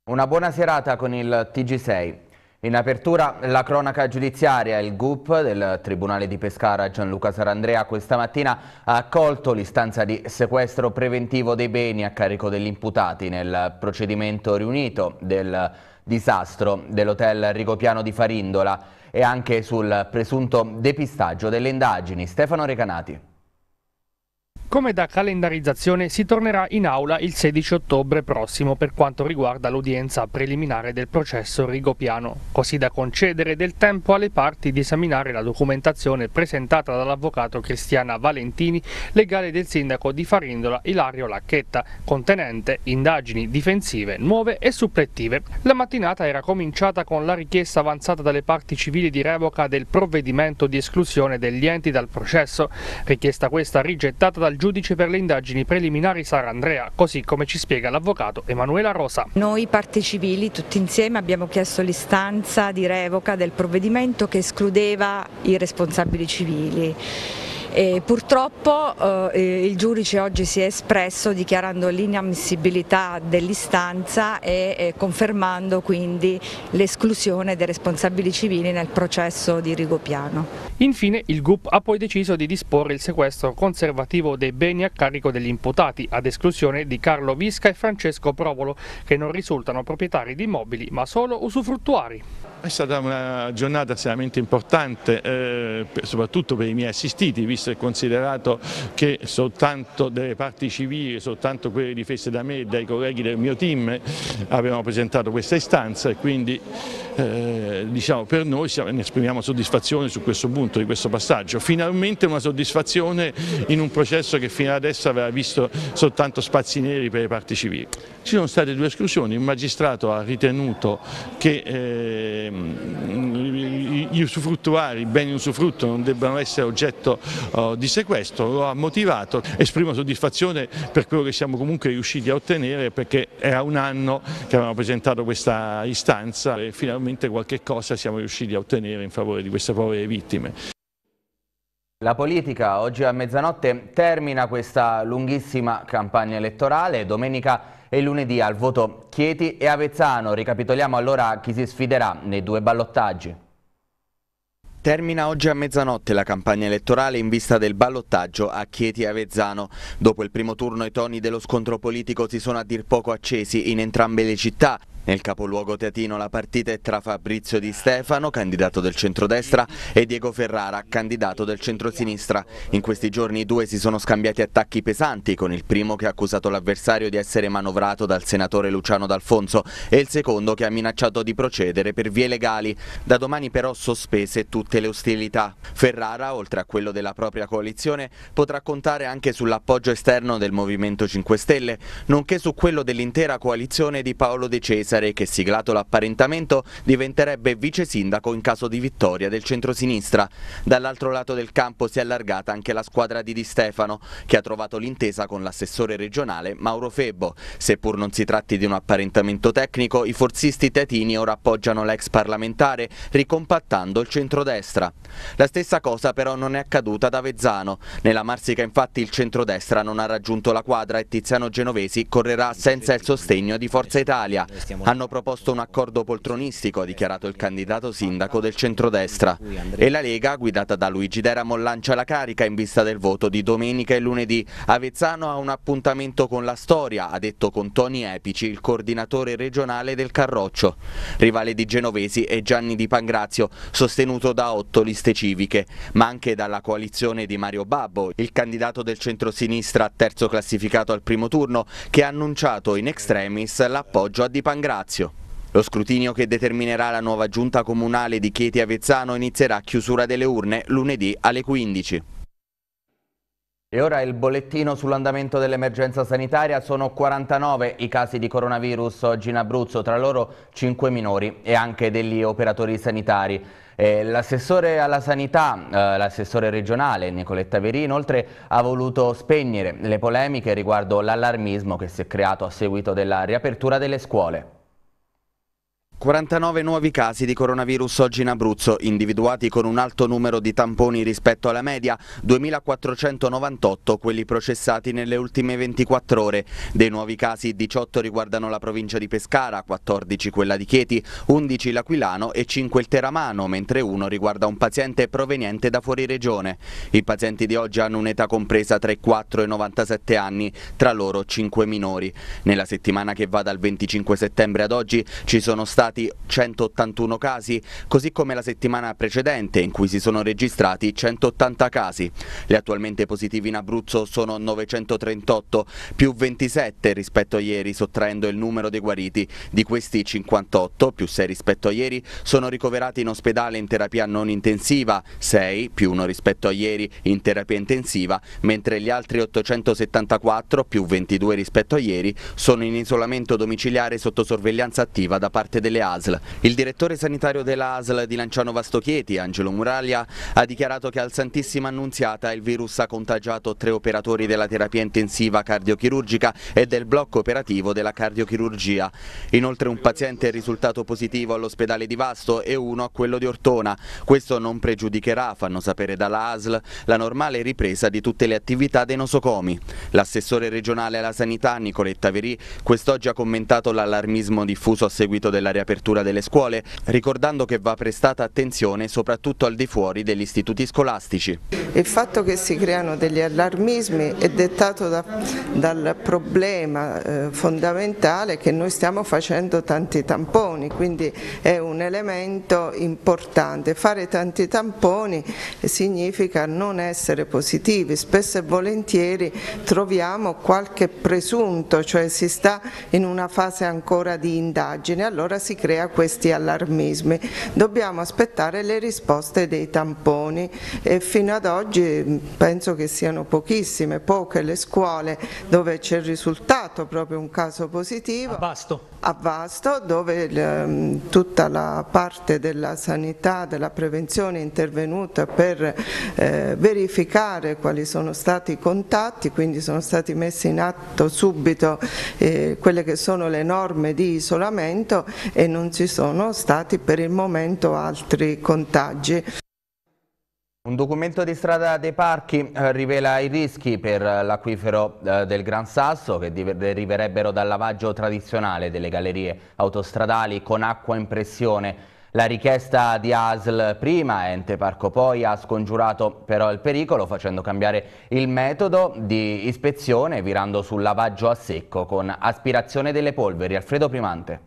Una buona serata con il TG6. In apertura la cronaca giudiziaria. Il GUP del Tribunale di Pescara Gianluca Sarandrea questa mattina ha accolto l'istanza di sequestro preventivo dei beni a carico degli imputati nel procedimento riunito del disastro dell'hotel Rigopiano di Farindola e anche sul presunto depistaggio delle indagini. Stefano Recanati. Come da calendarizzazione si tornerà in aula il 16 ottobre prossimo per quanto riguarda l'udienza preliminare del processo Rigopiano, così da concedere del tempo alle parti di esaminare la documentazione presentata dall'avvocato Cristiana Valentini, legale del sindaco di Farindola Ilario Lacchetta, contenente indagini difensive nuove e supplettive. La mattinata era cominciata con la richiesta avanzata dalle parti civili di revoca del provvedimento di esclusione degli enti dal processo, richiesta questa rigettata dal giudice per le indagini preliminari Sarandrea, così come ci spiega l'avvocato Emanuela Rosa. Noi parti civili tutti insieme abbiamo chiesto l'istanza di revoca del provvedimento che escludeva i responsabili civili. Purtroppo il giudice oggi si è espresso dichiarando l'inammissibilità dell'istanza e confermando quindi l'esclusione dei responsabili civili nel processo di Rigopiano. Infine il GUP ha poi deciso di disporre il sequestro conservativo dei beni a carico degli imputati, ad esclusione di Carlo Visca e Francesco Provolo, che non risultano proprietari di immobili ma solo usufruttuari. È stata una giornata estremamente importante, soprattutto per i miei assistiti, visto e considerato che soltanto delle parti civili, soltanto quelle difese da me e dai colleghi del mio team, avevano presentato questa istanza e quindi diciamo, per noi ne esprimiamo soddisfazione su questo punto, di questo passaggio. Finalmente una soddisfazione in un processo che fino adesso aveva visto soltanto spazi neri per le parti civili. Ci sono state due esclusioni, il magistrato ha ritenuto che gli usufruttuari, i beni usufrutto non debbano essere oggetto di sequestro, lo ha motivato. Esprimo soddisfazione per quello che siamo comunque riusciti a ottenere, perché era un anno che avevamo presentato questa istanza e finalmente qualche cosa siamo riusciti a ottenere in favore di queste povere vittime. La politica oggi a mezzanotte termina questa lunghissima campagna elettorale. Domenica e lunedì al voto Chieti e Avezzano. Ricapitoliamo allora chi si sfiderà nei due ballottaggi. Termina oggi a mezzanotte la campagna elettorale in vista del ballottaggio a Chieti e Avezzano. Dopo il primo turno i toni dello scontro politico si sono a dir poco accesi in entrambe le città. Nel capoluogo teatino la partita è tra Fabrizio Di Stefano, candidato del centrodestra, e Diego Ferrara, candidato del centrosinistra. In questi giorni i due si sono scambiati attacchi pesanti, con il primo che ha accusato l'avversario di essere manovrato dal senatore Luciano D'Alfonso e il secondo che ha minacciato di procedere per vie legali. Da domani però sospese tutte le ostilità. Ferrara, oltre a quello della propria coalizione, potrà contare anche sull'appoggio esterno del Movimento 5 Stelle, nonché su quello dell'intera coalizione di Paolo De Cesare, che siglato l'apparentamento diventerebbe vice sindaco in caso di vittoria del centrosinistra. Dall'altro lato del campo si è allargata anche la squadra di Di Stefano, che ha trovato l'intesa con l'assessore regionale Mauro Febbo. Seppur non si tratti di un apparentamento tecnico, i forzisti teatini ora appoggiano l'ex parlamentare, ricompattando il centrodestra. La stessa cosa però non è accaduta ad Avezzano. Nella Marsica infatti il centrodestra non ha raggiunto la quadra e Tiziano Genovesi correrà senza il sostegno di Forza Italia. Hanno proposto un accordo poltronistico, ha dichiarato il candidato sindaco del centrodestra. E la Lega, guidata da Luigi Deramo, lancia la carica in vista del voto di domenica e lunedì. Avezzano ha un appuntamento con la storia, ha detto con toni epici il coordinatore regionale del Carroccio. Rivale di Genovesi è Gianni Di Pangrazio, sostenuto da 8 liste civiche, ma anche dalla coalizione di Mario Babbo, il candidato del centrosinistra terzo classificato al primo turno, che ha annunciato in extremis l'appoggio a Di Pangrazio. Lo scrutinio che determinerà la nuova giunta comunale di Chieti e Avezzano inizierà a chiusura delle urne lunedì alle 15. E ora il bollettino sull'andamento dell'emergenza sanitaria. Sono 49 i casi di coronavirus oggi in Abruzzo, tra loro 5 minori e anche degli operatori sanitari. L'assessore alla sanità, l'assessore regionale Nicoletta Verini, inoltre ha voluto spegnere le polemiche riguardo l'allarmismo che si è creato a seguito della riapertura delle scuole. 49 nuovi casi di coronavirus oggi in Abruzzo, individuati con un alto numero di tamponi rispetto alla media, 2.498 quelli processati nelle ultime 24 ore. Dei nuovi casi 18 riguardano la provincia di Pescara, 14 quella di Chieti, 11 l'Aquilano e 5 il Teramano, mentre uno riguarda un paziente proveniente da fuori regione. I pazienti di oggi hanno un'età compresa tra i 4 e i 97 anni, tra loro 5 minori. Nella settimana che va dal 25 settembre ad oggi ci sono stati 181 casi, così come la settimana precedente in cui si sono registrati 180 casi. Gli attualmente positivi in Abruzzo sono 938, più 27 rispetto a ieri, sottraendo il numero dei guariti. Di questi 58, più 6 rispetto a ieri, sono ricoverati in ospedale in terapia non intensiva, 6, più 1 rispetto a ieri, in terapia intensiva, mentre gli altri 874, più 22 rispetto a ieri, sono in isolamento domiciliare sotto sorveglianza attiva da parte delle ASL. Il direttore sanitario della ASL di Lanciano Vasto Chieti, Angelo Muraglia, ha dichiarato che al Santissima Annunziata il virus ha contagiato 3 operatori della terapia intensiva cardiochirurgica e del blocco operativo della cardiochirurgia. Inoltre un paziente è risultato positivo all'ospedale di Vasto e uno a quello di Ortona. Questo non pregiudicherà, fanno sapere dalla ASL, la normale ripresa di tutte le attività dei nosocomi. L'assessore regionale alla sanità, Nicoletta Verì, quest'oggi ha commentato l'allarmismo diffuso a seguito della riapertura delle scuole, ricordando che va prestata attenzione soprattutto al di fuori degli istituti scolastici. Il fatto che si creano degli allarmismi è dettato dal problema fondamentale che noi stiamo facendo tanti tamponi, quindi è un elemento importante. Fare tanti tamponi significa non essere positivi, spesso e volentieri troviamo qualche presunto, cioè si sta in una fase ancora di indagine, allora si crea questi allarmismi. Dobbiamo aspettare le risposte dei tamponi e fino ad oggi penso che siano poche le scuole dove c'è risultato proprio un caso positivo. A Vasto, dove tutta la parte della sanità, della prevenzione è intervenuta per verificare quali sono stati i contatti, quindi sono stati messi in atto subito quelle che sono le norme di isolamento e non ci sono stati per il momento altri contagi. Un documento di Strada dei Parchi rivela i rischi per l'acquifero del Gran Sasso che deriverebbero dal lavaggio tradizionale delle gallerie autostradali con acqua in pressione. La richiesta di ASL prima, Ente Parco poi, ha scongiurato però il pericolo facendo cambiare il metodo di ispezione virando sul lavaggio a secco con aspirazione delle polveri. Alfredo Primante.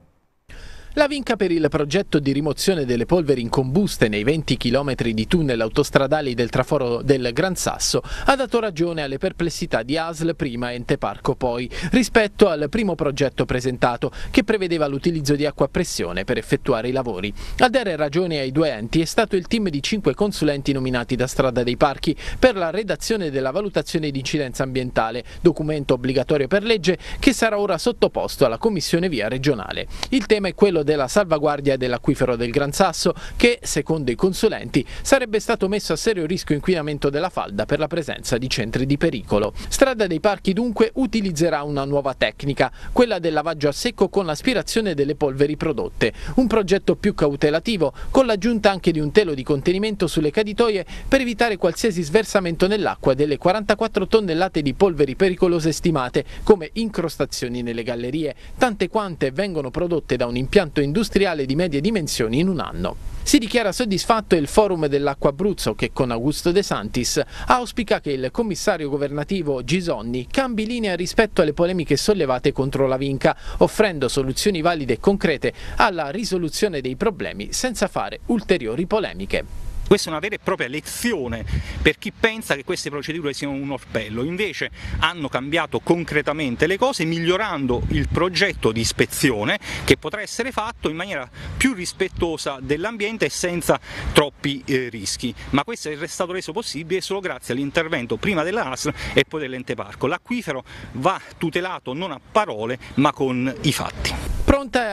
La vinca per il progetto di rimozione delle polveri incombuste nei 20 km di tunnel autostradali del traforo del Gran Sasso ha dato ragione alle perplessità di ASL prima e Ente Parco poi rispetto al primo progetto presentato che prevedeva l'utilizzo di acqua a pressione per effettuare i lavori. A dare ragione ai due enti è stato il team di 5 consulenti nominati da Strada dei Parchi per la redazione della valutazione di incidenza ambientale, documento obbligatorio per legge che sarà ora sottoposto alla Commissione Via regionale. Il tema è quello della salvaguardia dell'acquifero del Gran Sasso che, secondo i consulenti, sarebbe stato messo a serio rischio inquinamento della falda per la presenza di centri di pericolo. Strada dei Parchi dunque utilizzerà una nuova tecnica, quella del lavaggio a secco con l'aspirazione delle polveri prodotte, un progetto più cautelativo con l'aggiunta anche di un telo di contenimento sulle caditoie per evitare qualsiasi sversamento nell'acqua delle 44 tonnellate di polveri pericolose stimate come incrostazioni nelle gallerie, tante quante vengono prodotte da un impianto industriale di medie dimensioni in un anno. Si dichiara soddisfatto il Forum dell'Acqua Abruzzo che con Augusto De Santis auspica che il commissario governativo Gisonni cambi linea rispetto alle polemiche sollevate contro la vinca, offrendo soluzioni valide e concrete alla risoluzione dei problemi senza fare ulteriori polemiche. Questa è una vera e propria lezione per chi pensa che queste procedure siano un orpello, invece hanno cambiato concretamente le cose migliorando il progetto di ispezione che potrà essere fatto in maniera più rispettosa dell'ambiente e senza troppi rischi, ma questo è stato reso possibile solo grazie all'intervento prima della ASL e poi dell'Ente Parco. L'acquifero va tutelato non a parole ma con i fatti. Pronta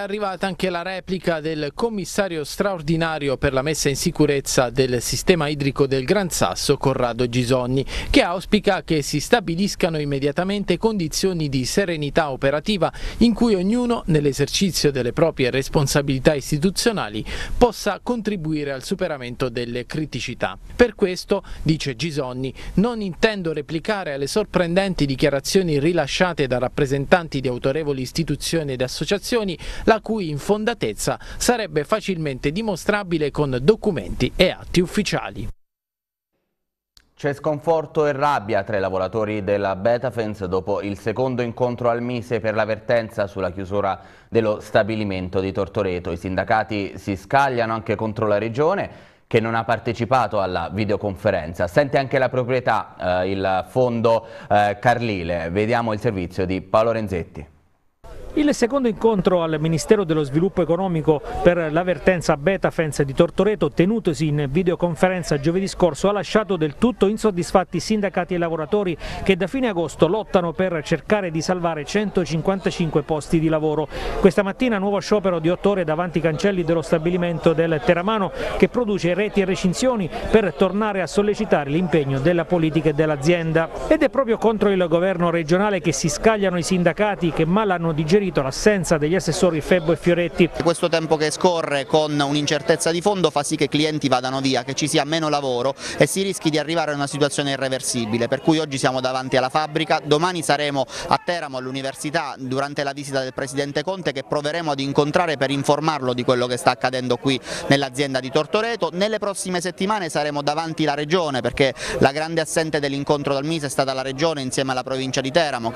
arrivata anche la replica del commissario straordinario per la messa in sicurezza del sistema idrico del Gran Sasso, Corrado Gisonni, che auspica che si stabiliscano immediatamente condizioni di serenità operativa in cui ognuno, nell'esercizio delle proprie responsabilità istituzionali, possa contribuire al superamento delle criticità. Per questo, dice Gisonni, non intendo replicare alle sorprendenti dichiarazioni rilasciate da rappresentanti di autorevoli istituzioni ed associazioni, la cui infondatezza sarebbe facilmente dimostrabile con documenti e atti ufficiali. C'è sconforto e rabbia tra i lavoratori della Betafence dopo il secondo incontro al Mise per l'avvertenza sulla chiusura dello stabilimento di Tortoreto. I sindacati si scagliano anche contro la Regione, che non ha partecipato alla videoconferenza. Sente anche la proprietà, il fondo Carlile. Vediamo il servizio di Paolo Renzetti. Il secondo incontro al Ministero dello Sviluppo Economico per l'avvertenza Betafence di Tortoreto, tenutosi in videoconferenza giovedì scorso, ha lasciato del tutto insoddisfatti sindacati e lavoratori che da fine agosto lottano per cercare di salvare 155 posti di lavoro. Questa mattina nuovo sciopero di 8 ore davanti ai cancelli dello stabilimento del Teramano, che produce reti e recinzioni, per tornare a sollecitare l'impegno della politica e dell'azienda. Ed è proprio contro il governo regionale che si scagliano i sindacati, che mal hanno digerito l'assenza degli assessori Febbo e Fioretti. Questo tempo che scorre con un'incertezza di fondo fa sì che i clienti vadano via, che ci sia meno lavoro e si rischi di arrivare a una situazione irreversibile, per cui oggi siamo davanti alla fabbrica, domani saremo a Teramo all'università durante la visita del Presidente Conte, che proveremo ad incontrare per informarlo di quello che sta accadendo qui nell'azienda di Tortoreto. Nelle prossime settimane saremo davanti alla Regione, perché la grande assente dell'incontro dal Mise è stata la Regione insieme alla provincia di Teramo, che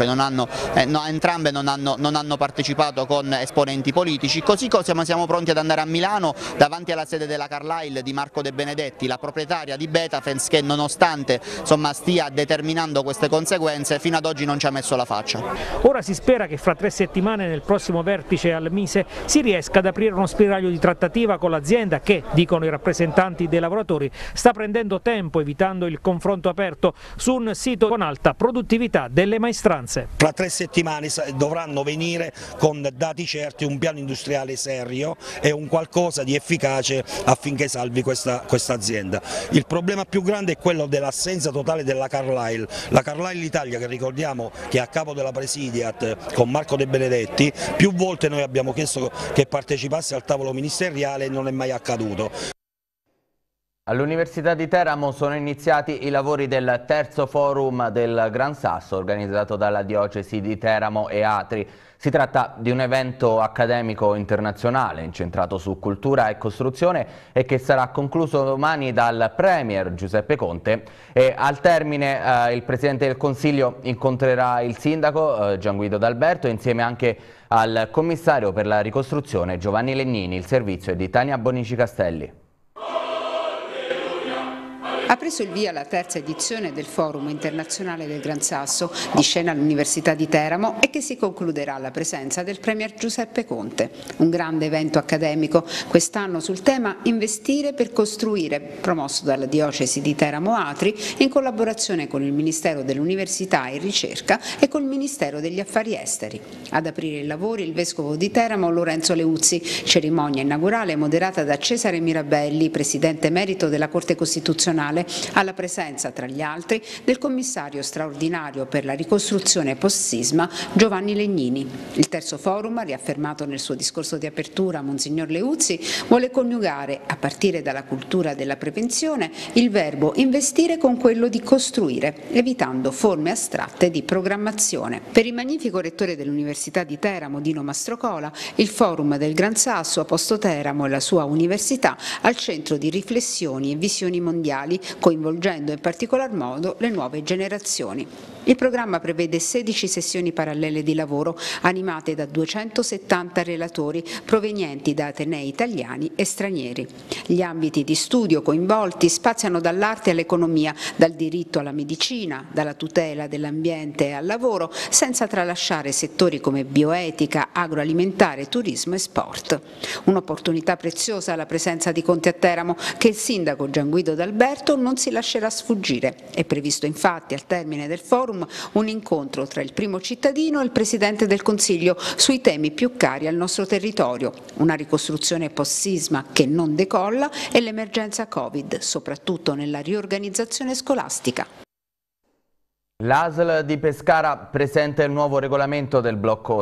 entrambe non hanno partecipato con esponenti politici, così come siamo pronti ad andare a Milano davanti alla sede della Carlyle di Marco De Benedetti, la proprietaria di Betafence, che nonostante stia determinando queste conseguenze fino ad oggi non ci ha messo la faccia. Ora si spera che fra 3 settimane, nel prossimo vertice al Mise, si riesca ad aprire uno spiraglio di trattativa con l'azienda che, dicono i rappresentanti dei lavoratori, sta prendendo tempo evitando il confronto aperto su un sito con alta produttività delle maestranze. Fra 3 settimane dovranno venire con dati certi, un piano industriale serio e un qualcosa di efficace affinché salvi questa azienda. Il problema più grande è quello dell'assenza totale della Carlyle. La Carlyle Italia, che ricordiamo che è a capo della Presidiat con Marco De Benedetti, più volte noi abbiamo chiesto che partecipasse al tavolo ministeriale e non è mai accaduto. All'Università di Teramo sono iniziati i lavori del terzo forum del Gran Sasso, organizzato dalla Diocesi di Teramo e Atri. Si tratta di un evento accademico internazionale incentrato su cultura e costruzione e che sarà concluso domani dal Premier Giuseppe Conte, e al termine il Presidente del Consiglio incontrerà il Sindaco Gian Guido D'Alberto insieme anche al Commissario per la ricostruzione Giovanni Legnini. Il servizio è di Tania Bonici Castelli. Ha preso il via la terza edizione del Forum internazionale del Gran Sasso, di scena all'Università di Teramo, e che si concluderà alla presenza del Premier Giuseppe Conte. Un grande evento accademico, quest'anno sul tema Investire per costruire, promosso dalla Diocesi di Teramo Atri in collaborazione con il Ministero dell'Università e Ricerca e col Ministero degli Affari Esteri. Ad aprire i lavori il Vescovo di Teramo Lorenzo Leuzzi, cerimonia inaugurale moderata da Cesare Mirabelli, Presidente Emerito della Corte Costituzionale, alla presenza, tra gli altri, del commissario straordinario per la ricostruzione post-sisma Giovanni Legnini. Il terzo forum, riaffermato nel suo discorso di apertura Monsignor Leuzzi, vuole coniugare, a partire dalla cultura della prevenzione, il verbo investire con quello di costruire, evitando forme astratte di programmazione. Per il magnifico rettore dell'Università di Teramo, Dino Mastrocola, il forum del Gran Sasso ha posto Teramo e la sua università al centro di riflessioni e visioni mondiali, coinvolgendo in particolar modo le nuove generazioni. Il programma prevede 16 sessioni parallele di lavoro animate da 270 relatori provenienti da atenei italiani e stranieri. Gli ambiti di studio coinvolti spaziano dall'arte all'economia, dal diritto alla medicina, dalla tutela dell'ambiente al lavoro, senza tralasciare settori come bioetica, agroalimentare, turismo e sport. Un'opportunità preziosa la presenza di Conte a Teramo, che il sindaco Gian Guido D'Alberto non si lascerà sfuggire. È previsto infatti al termine del forum forum, un incontro tra il primo cittadino e il Presidente del Consiglio sui temi più cari al nostro territorio, una ricostruzione post-sisma che non decolla e l'emergenza Covid, soprattutto nella riorganizzazione scolastica. L'ASL di Pescara presenta il nuovo regolamento del blocco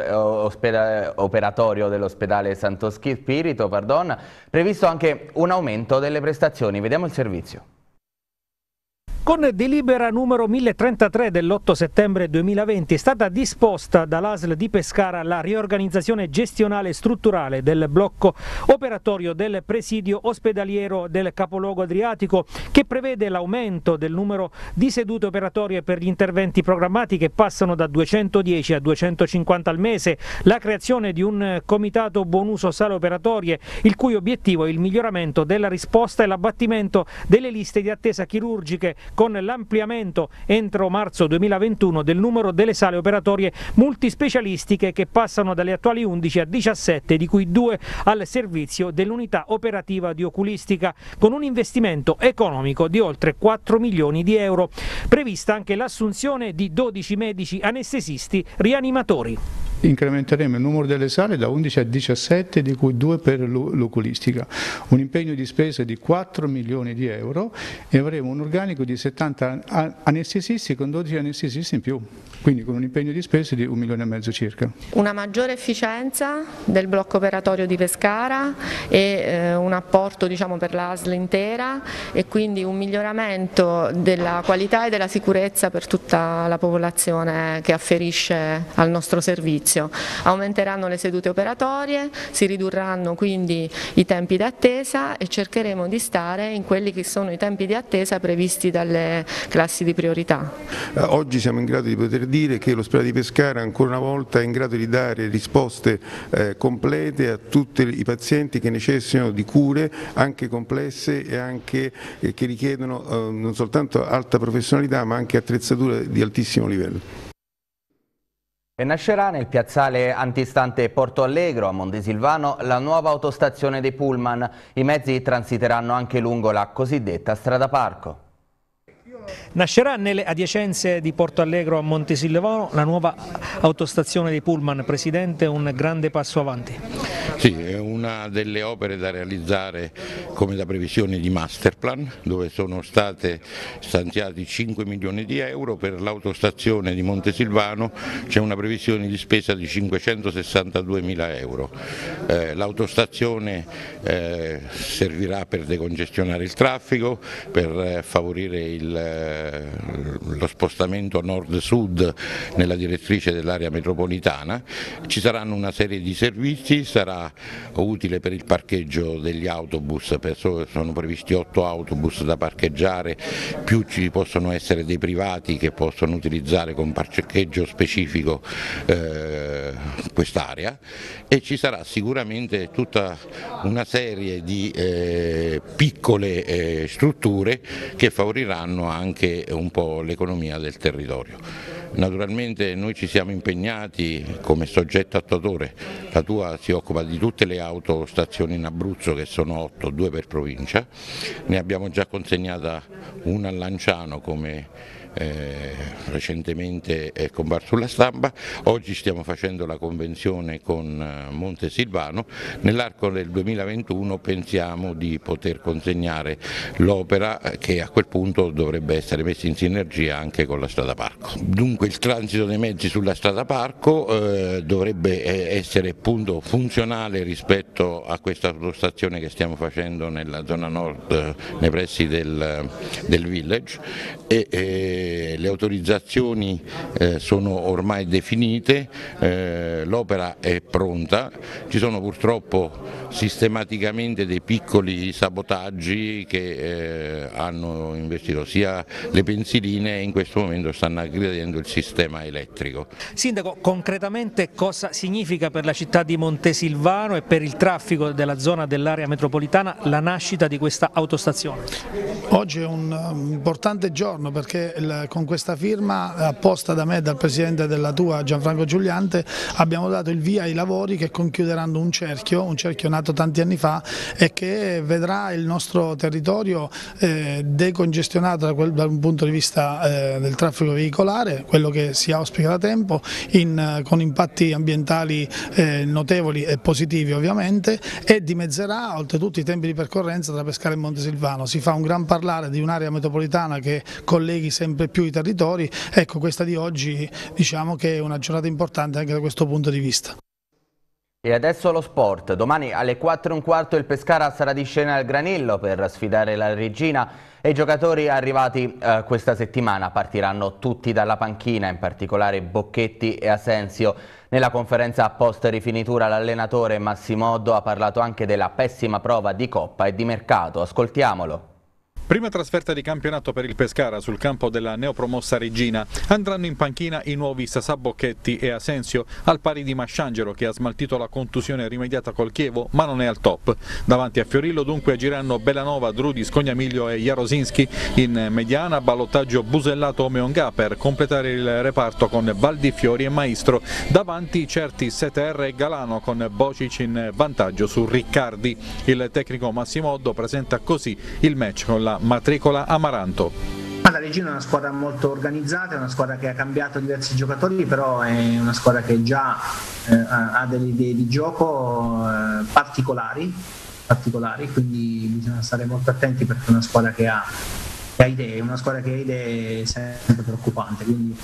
operatorio dell'ospedale Santo Spirito, previsto anche un aumento delle prestazioni. Vediamo il servizio. Con delibera numero 1033 dell'8 settembre 2020 è stata disposta dall'ASL di Pescara la riorganizzazione gestionale e strutturale del blocco operatorio del presidio ospedaliero del capoluogo adriatico, che prevede l'aumento del numero di sedute operatorie per gli interventi programmati che passano da 210 a 250 al mese, la creazione di un comitato buon uso sale operatorie, il cui obiettivo è il miglioramento della risposta e l'abbattimento delle liste di attesa chirurgiche, con l'ampliamento entro marzo 2021 del numero delle sale operatorie multispecialistiche, che passano dalle attuali 11 a 17, di cui 2 al servizio dell'unità operativa di oculistica, con un investimento economico di oltre 4 milioni di euro. Prevista anche l'assunzione di 12 medici anestesisti rianimatori. Incrementeremo il numero delle sale da 11 a 17, di cui 2 per l'oculistica, un impegno di spesa di 4 milioni di euro e avremo un organico di 70 anestesisti con 12 anestesisti in più, quindi con un impegno di spesa di 1,5 milioni circa. Una maggiore efficienza del blocco operatorio di Pescara e un apporto per l'ASL intera, e quindi un miglioramento della qualità e della sicurezza per tutta la popolazione che afferisce al nostro servizio. Aumenteranno le sedute operatorie, si ridurranno quindi i tempi d'attesa e cercheremo di stare in quelli che sono i tempi di attesa previsti dalle classi di priorità. Oggi siamo in grado di poter dire che l'ospedale di Pescara ancora una volta è in grado di dare risposte complete a tutti i pazienti che necessitano di cure anche complesse e anche che richiedono non soltanto alta professionalità ma anche attrezzature di altissimo livello. E nascerà nel piazzale antistante Porto Allegro a Montesilvano la nuova autostazione dei Pullman. I mezzi transiteranno anche lungo la cosiddetta strada parco. Nascerà nelle adiacenze di Porto Allegro a Montesilvano la nuova autostazione dei Pullman. Presidente, un grande passo avanti. Sì, è una delle opere da realizzare come da previsione di Masterplan, dove sono state stanziati 5 milioni di euro. Per l'autostazione di Montesilvano c'è una previsione di spesa di 562 mila euro. L'autostazione servirà per decongestionare il traffico, per favorire lo spostamento nord-sud nella direttrice dell'area metropolitana. Ci saranno una serie di servizi, sarà utile per il parcheggio degli autobus, sono previsti 8 autobus da parcheggiare, più ci possono essere dei privati che possono utilizzare con parcheggio specifico quest'area, e ci sarà sicuramente tutta una serie di piccole strutture che favoriranno anche un po' l'economia del territorio. Naturalmente noi ci siamo impegnati come soggetto attuatore, la TUA si occupa di tutte le autostazioni in Abruzzo, che sono 8, 2 per provincia, ne abbiamo già consegnata una a Lanciano come recentemente è comparso sulla stampa. Oggi stiamo facendo la convenzione con Montesilvano, nell'arco del 2021 pensiamo di poter consegnare l'opera, che a quel punto dovrebbe essere messa in sinergia anche con la strada parco. Dunque il transito dei mezzi sulla strada parco dovrebbe essere appunto funzionale rispetto a questa autostazione che stiamo facendo nella zona nord, nei pressi del village, e le autorizzazioni sono ormai definite, l'opera è pronta, ci sono purtroppo sistematicamente dei piccoli sabotaggi che hanno investito sia le pensiline e in questo momento stanno aggredendo il sistema elettrico. Sindaco, concretamente cosa significa per la città di Montesilvano e per il traffico della zona dell'area metropolitana la nascita di questa autostazione? Oggi è un importante giorno perché con questa firma apposta da me e dal presidente della TUA Gianfranco Giuliante abbiamo dato il via ai lavori che conchiuderanno un cerchio nato tanti anni fa e che vedrà il nostro territorio decongestionato da un punto di vista del traffico veicolare, quello che si auspica da tempo, con impatti ambientali notevoli e positivi ovviamente, e dimezzerà oltretutto i tempi di percorrenza tra Pescara e Montesilvano. Si fa un gran parlare di un'area metropolitana che colleghi sempre più i territori. Ecco, questa di oggi diciamo che è una giornata importante anche da questo punto di vista. E adesso lo sport. Domani alle 4:15 il Pescara sarà di scena al Granillo per sfidare la Reggina e i giocatori arrivati questa settimana partiranno tutti dalla panchina, in particolare Bocchetti e Asensio. Nella conferenza post rifinitura l'allenatore Massimo Oddo ha parlato anche della pessima prova di Coppa e di mercato. Ascoltiamolo. Prima trasferta di campionato per il Pescara sul campo della neopromossa Reggina. Andranno in panchina i nuovi Sasà, Bocchetti e Asensio, al pari di Masciangelo che ha smaltito la contusione rimediata col Chievo ma non è al top. Davanti a Fiorillo dunque agiranno Bellanova, Drudi, Scognamiglio e Jarosinski. In mediana ballottaggio Busellato o Meonga per completare il reparto con Valdifiori e Maestro. Davanti certi Seter e Galano con Bocic in vantaggio su Riccardi. Il tecnico Massimo Oddo presenta così il match con la matricola Amaranto. La Reggina è una squadra molto organizzata, è una squadra che ha cambiato diversi giocatori, però è una squadra che già ha delle idee di gioco particolari, quindi bisogna stare molto attenti perché è una squadra che ha idee, è sempre preoccupante, quindi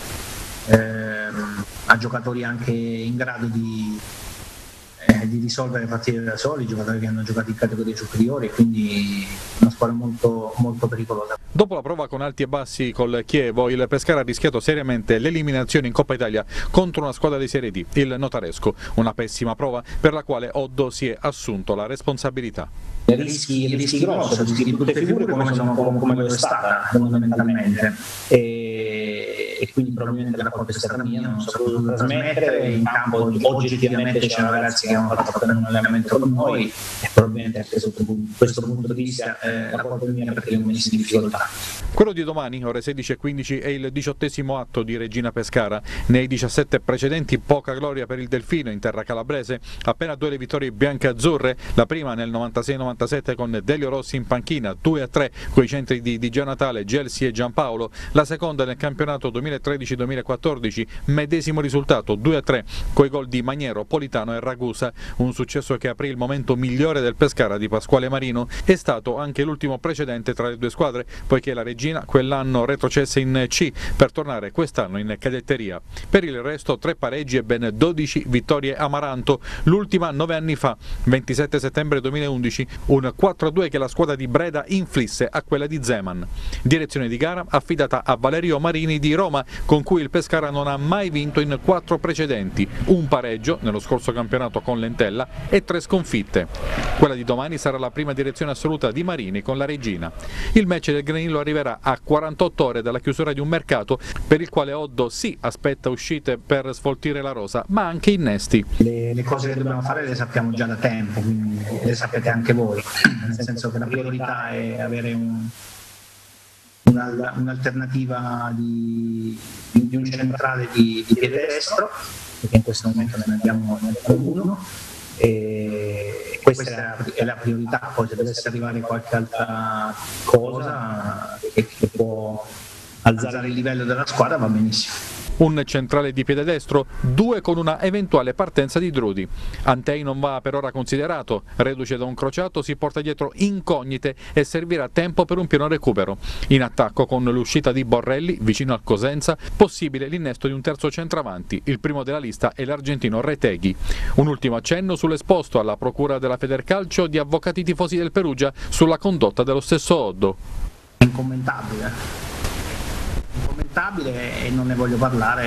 ha giocatori anche in grado di risolvere partite da soli, giocatori che hanno giocato in categorie superiori, quindi una squadra molto, molto pericolosa. Dopo la prova con alti e bassi col Chievo, il Pescara ha rischiato seriamente l'eliminazione in Coppa Italia contro una squadra di Serie D, il Notaresco. Una pessima prova per la quale Oddo si è assunto la responsabilità. Rischi grossi, rischi di brutte figure come lo è stata fondamentalmente. E quindi probabilmente la colpa è stata mia, non so cosa trasmettere in campo. Oggettivamente c'erano ragazzi che hanno fatto appena un allenamento con noi e probabilmente da questo punto di vista la colpa è mia perché li ho messi in difficoltà. Quello di domani, ore 16:15, è il 18° atto di Reggina Pescara. Nei 17 precedenti poca gloria per il Delfino in terra calabrese, appena 2 le vittorie bianche-azzurre, la prima nel 96-97 con Delio Rossi in panchina, 2-3 coi centri di Gio Natale, Gelsi e Giampaolo, la seconda nel campionato 2013-2014, medesimo risultato 2-3 coi gol di Maniero, Politano e Ragusa. Un successo che aprì il momento migliore del Pescara di Pasquale Marino. È stato anche l'ultimo precedente tra le due squadre, poiché la Reggina quell'anno retrocesse in C per tornare quest'anno in cadetteria. Per il resto 3 pareggi e ben 12 vittorie Amaranto, l'ultima 9 anni fa, 27 settembre 2011, un 4-2 che la squadra di Breda inflisse a quella di Zeman. Direzione di gara affidata a Valerio Marini di Roma, con cui il Pescara non ha mai vinto in 4 precedenti, un pareggio nello scorso campionato con l'Entella e 3 sconfitte. Quella di domani sarà la prima direzione assoluta di Marini con la Reggina. Il match del Granillo arriverà a 48 ore dalla chiusura di un mercato per il quale Oddo sì aspetta uscite per sfoltire la rosa, ma anche innesti. Le cose che dobbiamo fare le sappiamo già da tempo, quindi le sapete anche voi, nel senso che la priorità è avere un'alternativa di un centrale di piede destro, perché in questo momento ne abbiamo uno. E questa è la priorità, poi se dovesse arrivare qualche altra cosa che può alzare il livello della squadra va benissimo. Un centrale di piede destro, 2 con una eventuale partenza di Drudi. Antei non va per ora considerato, reduce da un crociato si porta dietro incognite e servirà tempo per un pieno recupero. In attacco con l'uscita di Borrelli vicino al Cosenza, possibile l'innesto di un terzo centravanti, il primo della lista è l'argentino Reteghi. Un ultimo accenno sull'esposto alla procura della Federcalcio di avvocati tifosi del Perugia sulla condotta dello stesso Oddo. Incommentabile e non ne voglio parlare,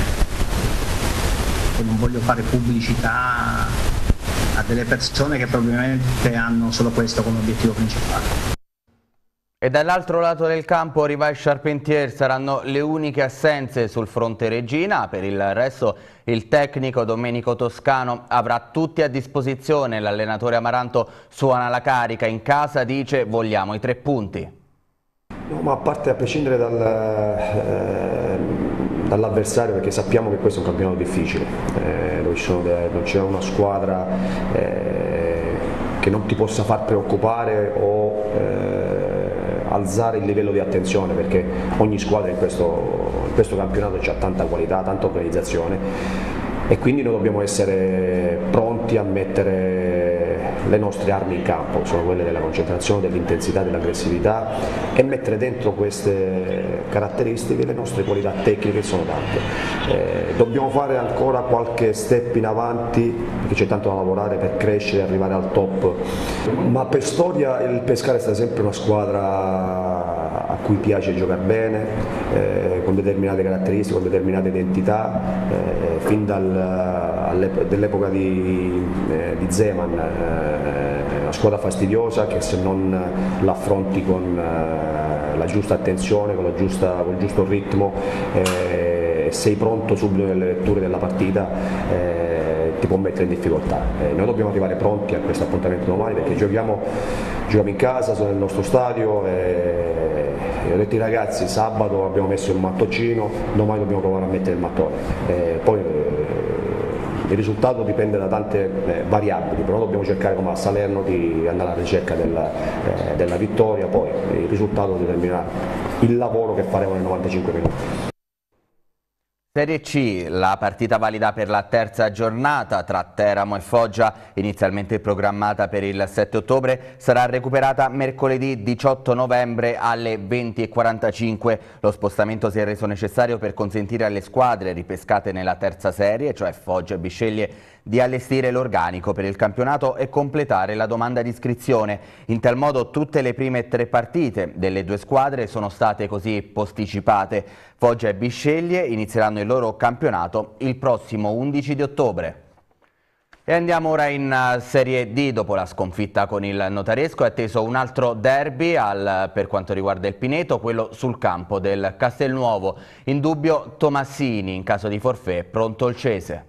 e non voglio fare pubblicità a delle persone che probabilmente hanno solo questo come obiettivo principale. E dall'altro lato del campo Riva e Charpentier saranno le uniche assenze sul fronte Reggina. Per il resto il tecnico Domenico Toscano avrà tutti a disposizione. L'allenatore Amaranto suona la carica in casa, dice vogliamo i 3 punti. No, ma a parte, a prescindere dall'avversario, perché sappiamo che questo è un campionato difficile, non c'è una squadra che non ti possa far preoccupare o alzare il livello di attenzione, perché ogni squadra in questo campionato ha tanta qualità, tanta organizzazione, e quindi noi dobbiamo essere pronti a mettere le nostre armi in campo, sono quelle della concentrazione, dell'intensità, dell'aggressività, e mettere dentro queste caratteristiche le nostre qualità tecniche, che sono tante. Dobbiamo fare ancora qualche step in avanti, perché c'è tanto da lavorare per crescere e arrivare al top, ma per storia il Pescara è stata sempre una squadra a cui piace giocare bene, con determinate caratteristiche, con determinate identità, fin dall'epoca di Zeman, una squadra fastidiosa che se non l'affronti con la giusta attenzione, con il giusto ritmo, sei pronto subito nelle letture della partita, ti può mettere in difficoltà. Noi dobbiamo arrivare pronti a questo appuntamento domani, perché giochiamo in casa, sono nel nostro stadio, e ho detto ai ragazzi: sabato abbiamo messo il mattoncino, domani dobbiamo provare a mettere il mattone. Poi il risultato dipende da tante variabili, però dobbiamo cercare, come a Salerno, di andare alla ricerca della vittoria, poi il risultato determinerà il lavoro che faremo nei 95 minuti. Serie C, la partita valida per la terza giornata tra Teramo e Foggia, inizialmente programmata per il 7 ottobre, sarà recuperata mercoledì 18 novembre alle 20:45. Lo spostamento si è reso necessario per consentire alle squadre ripescate nella terza serie, cioè Foggia e Bisceglie, di allestire l'organico per il campionato e completare la domanda di iscrizione. In tal modo tutte le prime 3 partite delle 2 squadre sono state così posticipate. Foggia e Bisceglie inizieranno il loro campionato il prossimo 11 di ottobre. E andiamo ora in Serie D. Dopo la sconfitta con il Notaresco è atteso un altro derby per quanto riguarda il Pineto, quello sul campo del Castelnuovo. In dubbio Tomassini, in caso di forfait pronto il Cese.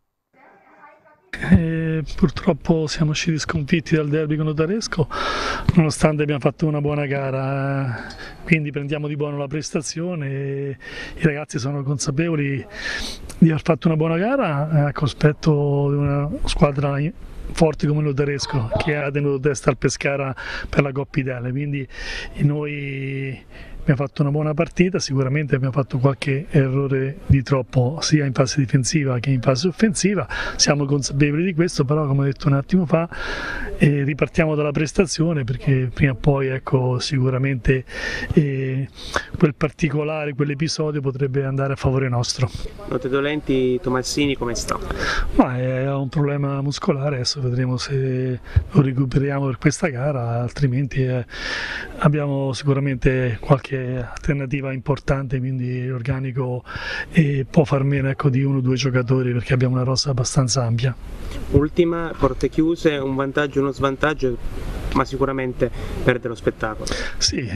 Purtroppo siamo usciti sconfitti dal derby con Notaresco, nonostante abbiamo fatto una buona gara, quindi prendiamo di buono la prestazione e i ragazzi sono consapevoli di aver fatto una buona gara a cospetto di una squadra forte come il Notaresco, che ha tenuto testa al Pescara per la Coppa Italia, quindi noi abbiamo fatto una buona partita, sicuramente abbiamo fatto qualche errore di troppo sia in fase difensiva che in fase offensiva, siamo consapevoli di questo, però come ho detto un attimo fa ripartiamo dalla prestazione, perché prima o poi sicuramente quel particolare, quell'episodio potrebbe andare a favore nostro. Note dolenti, Tomassini come sta? Ma è un problema muscolare, adesso vedremo se lo recuperiamo per questa gara, altrimenti abbiamo sicuramente qualche alternativa importante, quindi l'organico può far meno di 1 o 2 giocatori, perché abbiamo una rosa abbastanza ampia. Ultima, porte chiuse, un vantaggio e uno svantaggio, ma sicuramente perde lo spettacolo. Sì,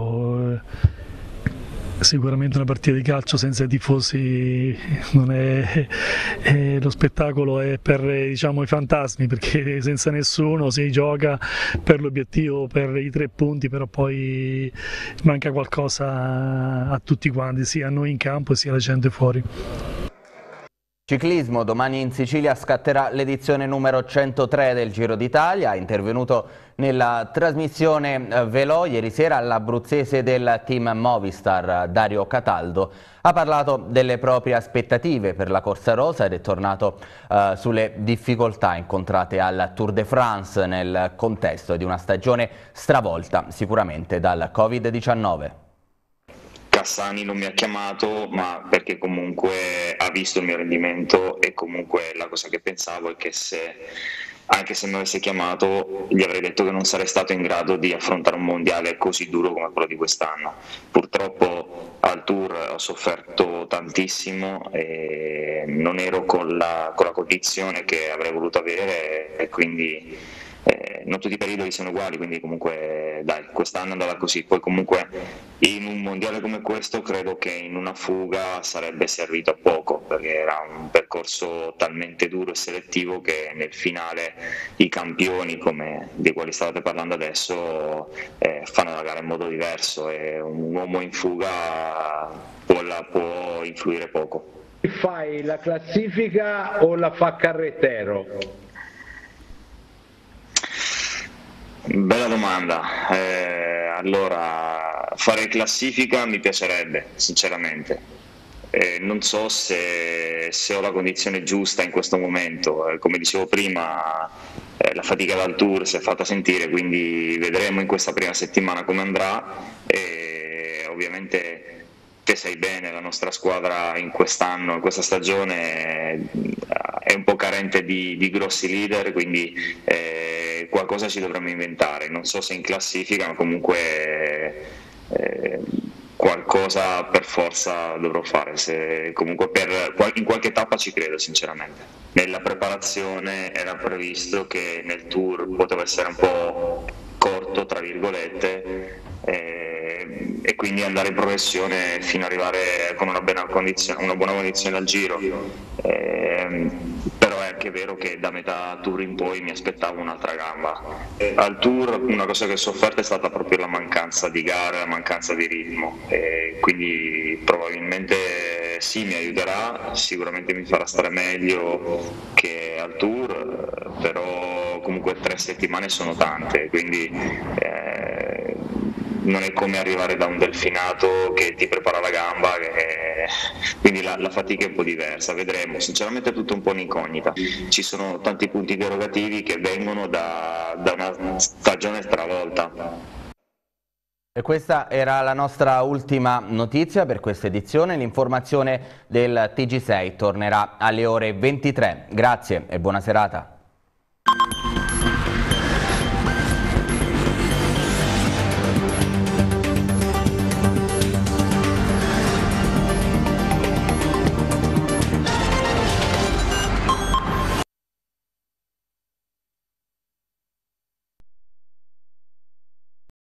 sicuramente una partita di calcio senza i tifosi non è, lo spettacolo è per i fantasmi, perché senza nessuno si gioca per l'obiettivo, per i 3 punti, però poi manca qualcosa a tutti quanti, sia a noi in campo sia alla gente fuori. Ciclismo, domani in Sicilia scatterà l'edizione numero 103 del Giro d'Italia. Intervenuto nella trasmissione Velò ieri sera l'abruzzese del team Movistar, Dario Cataldo, ha parlato delle proprie aspettative per la Corsa Rosa ed è tornato sulle difficoltà incontrate al Tour de France nel contesto di una stagione stravolta sicuramente dal Covid-19. Cassani non mi ha chiamato, ma perché comunque ha visto il mio rendimento, e comunque la cosa che pensavo è che anche se mi avesse chiamato gli avrei detto che non sarei stato in grado di affrontare un mondiale così duro come quello di quest'anno. Purtroppo al Tour ho sofferto tantissimo e non ero con la condizione che avrei voluto avere, e quindi non tutti i periodi sono uguali, quindi comunque dai, quest'anno è andata così. Poi comunque in un mondiale come questo credo che in una fuga sarebbe servito a poco, perché era un percorso talmente duro e selettivo che nel finale i campioni, come dei quali stavate parlando adesso, fanno la gara in modo diverso e un uomo in fuga può influire poco. Fai la classifica o la fa Carretero? Bella domanda. Allora, fare classifica mi piacerebbe, sinceramente. Non so se ho la condizione giusta in questo momento. Come dicevo prima, la fatica dal Tour si è fatta sentire, quindi vedremo in questa prima settimana come andrà. E ovviamente te sai bene, la nostra squadra in quest'anno, in questa stagione è un po' carente di grossi leader, quindi qualcosa ci dovremmo inventare, non so se in classifica, ma comunque qualcosa per forza dovrò fare, comunque in qualche tappa ci credo sinceramente. Nella preparazione era previsto che nel Tour poteva essere un po' corto, tra virgolette, e quindi andare in progressione fino ad arrivare con una buona condizione al giro, però è anche vero che da metà Tour in poi mi aspettavo un'altra gamba. Al Tour una cosa che ho sofferto è stata proprio la mancanza di gare, la mancanza di ritmo, e quindi probabilmente sì, mi aiuterà, sicuramente mi farà stare meglio che al Tour, però comunque 3 settimane sono tante, quindi non è come arrivare da un delfinato che ti prepara la gamba, quindi la fatica è un po' diversa, vedremo. Sinceramente è tutto un po' un'incognita, ci sono tanti punti interrogativi che vengono da una stagione stravolta. E questa era la nostra ultima notizia per questa edizione. L'informazione del TG6 tornerà alle ore 23. Grazie e buona serata.